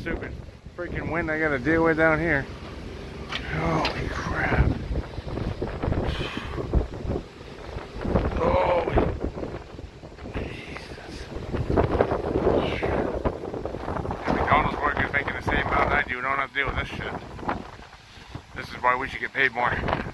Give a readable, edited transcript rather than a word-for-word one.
stupid freaking wind I gotta deal with down here. Holy crap. Oh, Jesus. If McDonald's workers making the same amount I do, don't have to deal with this shit. This is why we should get paid more.